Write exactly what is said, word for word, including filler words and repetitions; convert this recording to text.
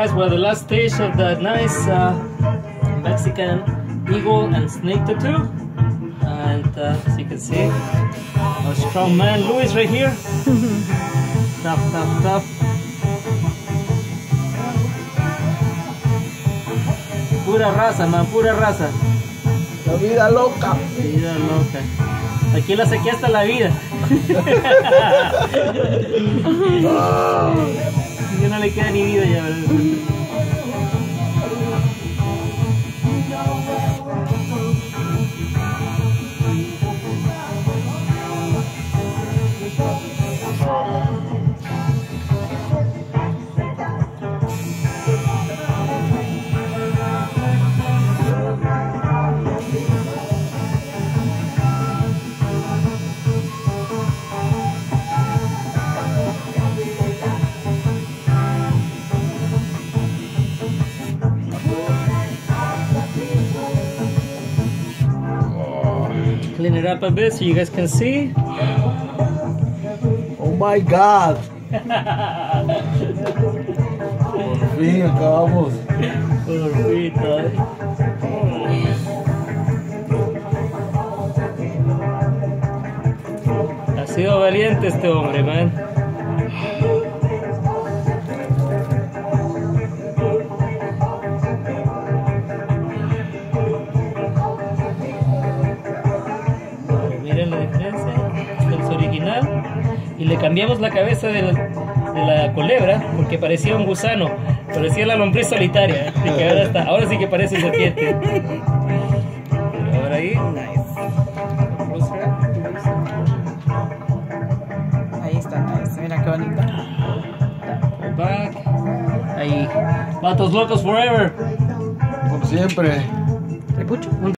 guys, we're at the last stage of the nice uh, Mexican eagle and snake tattoo. And uh, as you can see, our strong man Luis right here. Tough, tough, tough. Pura raza, man, pura raza. La vida loca. Vida loca. Aquí la saqué hasta la vida. Ya no le queda ni vida ya. Clean it up a bit so you guys can see. Oh my God. Por fin acabamos. Por fin, ha sido valiente este hombre, man. Miren la diferencia, este es el original y le cambiamos la cabeza de la, de la culebra porque parecía un gusano, parecía la lombriz solitaria, ¿eh? Y que ahora, está, ahora sí que parece un serpiente. Pero ahora ahí, nice. Ahí está, nice. Mira qué bonito. Pull back. Ahí, vatos locos forever. Como siempre. ¿Le pucho?